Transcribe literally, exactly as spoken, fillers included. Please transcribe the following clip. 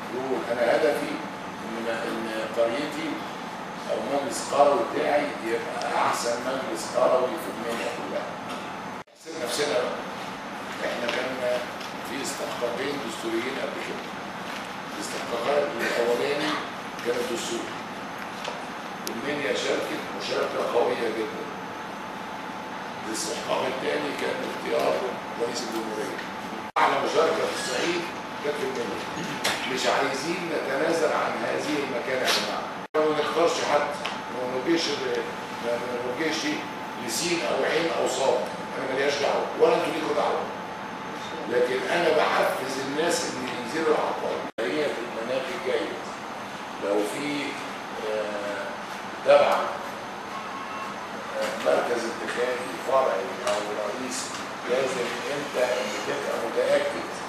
يقول انا هدفي ان ان قريتي او مجلس قروي بتاعي يبقى احسن مجلس قروي في المنيا كلها. نحسب نفسنا بقى. احنا كان في استحقاقين دستوريين قبل كده. الاستحقاقات الاولاني كان الدستور. المنيا شاركت مشاركه قويه جدا. الاستحقاق الثاني كان اختيار رئيس الجمهوريه. اعلى مشاركه في الصعيد كانت في المنيا. مش عايزين نتنازل عن هذه المكانه يا جماعه. ما نختارش حد، ما نوجهش ما نوجهش لسين او عين او صاد، انا مالياش دعوه ولا انتوا ليكوا دعوه. لكن انا بحفز الناس ان ينزلوا العقار. هي في المناخ الجيد لو في تبع مركز انتخابي فرعي او رئيس، لازم انت اللي تبقى متاكد